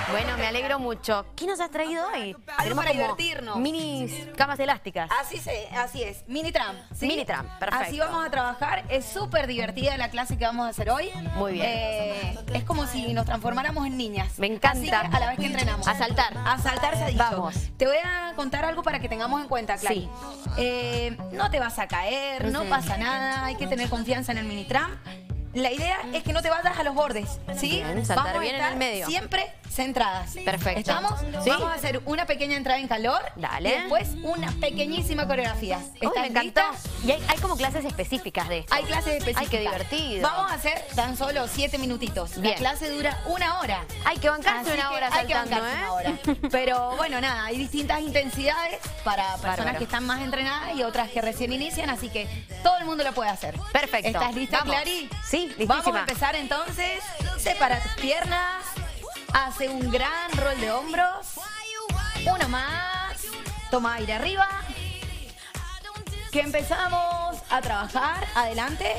Bueno, me alegro mucho. ¿Qué nos has traído hoy? Algo para divertirnos. Mini camas elásticas. Así es, mini tram. ¿sí? Mini tram, perfecto. Así vamos a trabajar. Es súper divertida la clase que vamos a hacer hoy. Muy bien. Es como si nos transformáramos en niñas. Me encanta. Así que a la vez que entrenamos. A saltar. A saltar se ha dicho. Vamos. Te voy a contar algo para que tengamos en cuenta, Clary. Sí. No te vas a caer, no pasa nada. Hay que tener confianza en el mini tram. La idea es que no te vayas a los bordes, ¿sí? Bien, saltar vamos bien a en estar el medio. siempre centradas. Perfecto. ¿Estamos? ¿Sí? Vamos a hacer una pequeña entrada en calor. Dale. Y después una pequeñísima coreografía. Uy, ¿Estás me encantó. lista? Y hay como clases específicas de esto. Hay clases específicas. Ay, qué divertido. Vamos a hacer tan solo 7 minutitos. Bien. La clase dura 1 hora. Hay que bancarse Así una que hora hay que saltando, bancarse ¿eh? una hora. Pero bueno, nada, hay distintas intensidades para personas Bárbaro. que están más entrenadas y otras que recién inician, así que todo el mundo lo puede hacer. Perfecto. ¿Estás lista, Vamos. Clary? Sí, listísima. Vamos a empezar entonces. Separa tus piernas. Hace un gran rol de hombros. Uno más. Toma aire arriba. Que empezamos a trabajar. Adelante.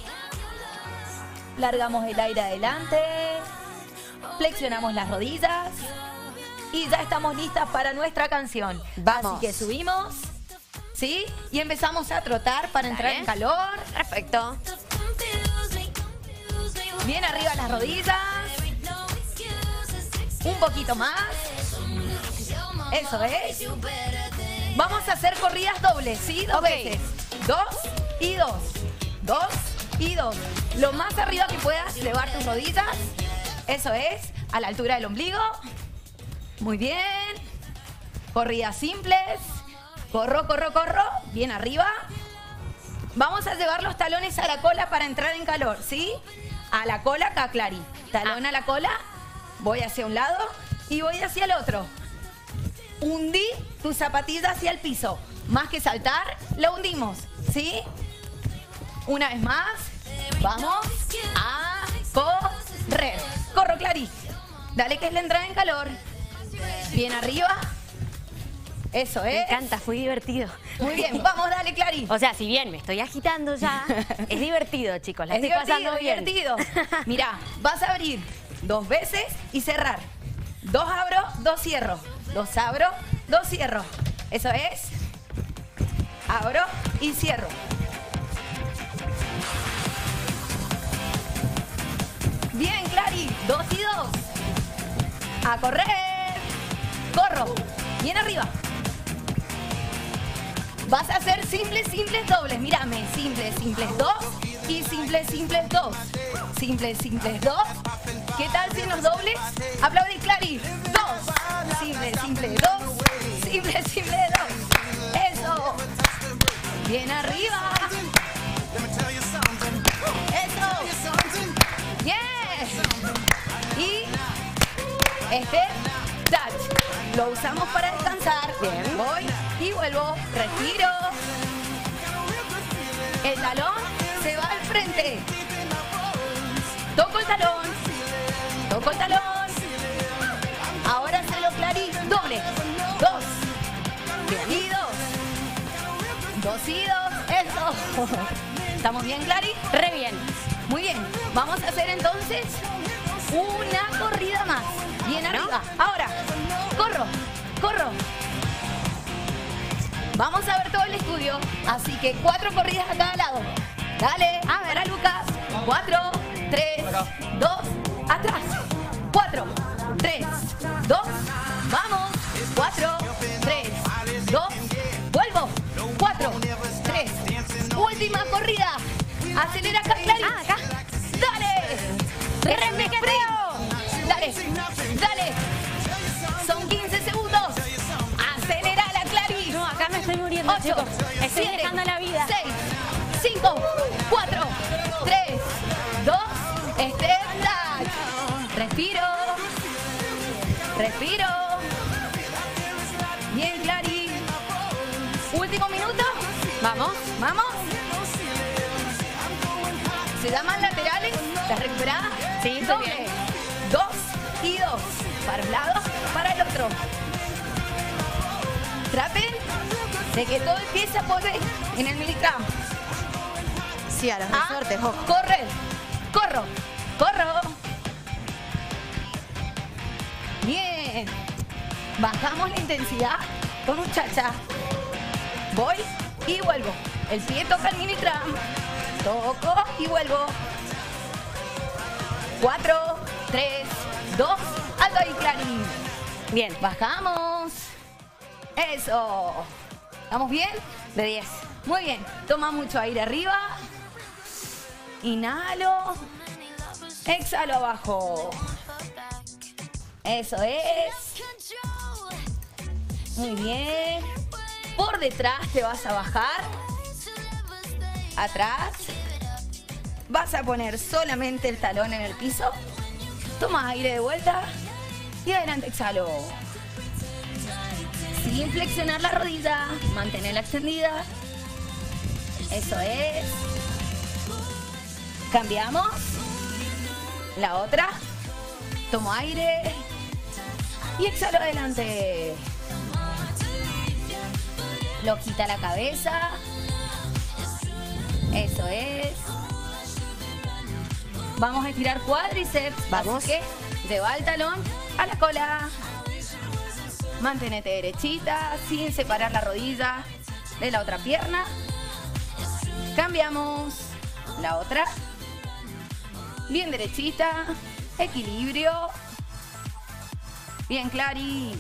Largamos el aire adelante. Flexionamos las rodillas. Y ya estamos listas para nuestra canción. Vamos. Así que subimos. ¿Sí? Y empezamos a trotar para entrar en calor. Perfecto. Bien arriba las rodillas. Un poquito más. Eso es. Vamos a hacer corridas dobles, ¿sí? Dos veces. 2 y 2. 2 y 2. Lo más arriba que puedas, elevar tus rodillas. Eso es. A la altura del ombligo. Muy bien. Corridas simples. Corro, corro, corro. Bien arriba. Vamos a llevar los talones a la cola para entrar en calor, ¿sí? A la cola, acá, Clary. Talón a la cola. Voy hacia un lado y voy hacia el otro. Hundí tu zapatilla hacia el piso. Más que saltar, la hundimos, ¿sí? Una vez más. Vamos a correr. Corro, Clary. Dale, que es la entrada en calor. Bien arriba. Eso es. Me encanta, fue divertido. Muy bien, vamos, dale, Clary. O sea, si bien me estoy agitando ya, es divertido, chicos. La Es estoy divertido, pasando bien. divertido. Mirá, vas a abrir 2 veces y cerrar. 2 abro, 2 cierro. 2 abro, 2 cierro. Eso es. Abro y cierro. Bien, Clary. 2 y 2. A correr. Corro. Bien arriba. Vas a hacer simples, simples, dobles. Mírame. Simples, simples, 2. Y simples, simples, 2. Simples, simples, 2. ¿Qué tal si en los dobles? Aplaude, Clary. 2. Simples, simples, 2. Simples, simples, 2. Eso. Bien arriba. Eso. Bien. Y touch. Lo usamos para descansar. Bien. Voy y vuelvo. Respiro. El talón se va al frente. Toco el talón. Toco el talón. Ahora hacelo, Clary. Doble. 2. Y 2. 2 y 2. Eso. ¿Estamos bien, Clary? Re bien. Muy bien. Vamos a hacer entonces una corrida más. Bien arriba. Ahora, corro, corro. Vamos a ver todo el estudio. Así que 4 corridas a cada lado. Dale. A ver, a Lucas. 4, 3, 2, atrás. 4, 3, 2, vamos. 4, 3, 2, vuelvo. 4, 3, última corrida. Acelera acá, Clary. Acá. Dale. Dale, dale. Son 15 segundos. Acelerala, Clary. No, acá me estoy muriendo, 8, chicos. Estoy 7, dejando la vida. 6, 5, 4, 3, 2, step touch. Respiro. Respiro. Bien, Clary. Último minuto. Vamos. Vamos. Se llaman laterales. ¿Las recuperadas? Sí, estoy doble. bien. 2 y 2. Para un lado, para el otro. Traten de que todo el pie se apoye en el mini tram. Sí, a los resortes, ojo. Correr. Corro. Corro. Bien. bien. Bajamos la intensidad con un cha-cha. Voy y vuelvo. El pie toca el mini tram. Toco y vuelvo. 4, 3, 2. Alto ahí, Clarín. Bien. Bajamos. Eso. ¿Estamos bien? De 10. Muy bien. Toma mucho aire arriba. Inhalo. Exhalo abajo. Eso es. Muy bien. Por detrás te vas a bajar. Atrás. Vas a poner solamente el talón en el piso. Toma aire de vuelta. Y adelante exhalo. Sin flexionar la rodilla. Mantenerla extendida. Eso es. Cambiamos. La otra. Tomo aire. Y exhalo adelante. Flojita la cabeza. Eso es. Vamos a estirar cuádriceps. Vamos. Así que lleva el talón a la cola. Manténete derechita, sin separar la rodilla de la otra pierna. Cambiamos. La otra. Bien derechita. Equilibrio. Bien, Clary.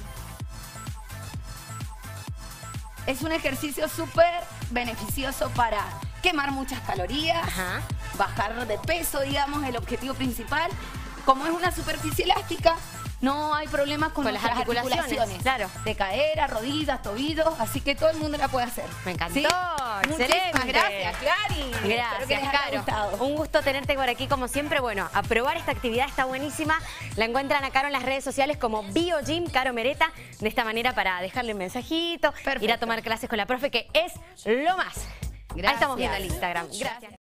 Es un ejercicio súper beneficioso para quemar muchas calorías, Ajá. bajar de peso, digamos, el objetivo principal. Como es una superficie elástica, no hay problemas con las nuestras articulaciones, claro. De cadera, rodillas, tobillos, así que todo el mundo la puede hacer. Me encantó, ¿Sí? excelente. Muchísimas gracias, Clary. Espero que Gracias, les haya Caro. gustado. Un gusto tenerte por aquí como siempre. Bueno, a probar esta actividad está buenísima. La encuentran a Caro en las redes sociales como BioGym Caro Mereta. De esta manera para dejarle un mensajito, Perfecto. ir a tomar clases con la profe, que es lo más. Ahí estamos viendo el Gracias. Instagram. Gracias.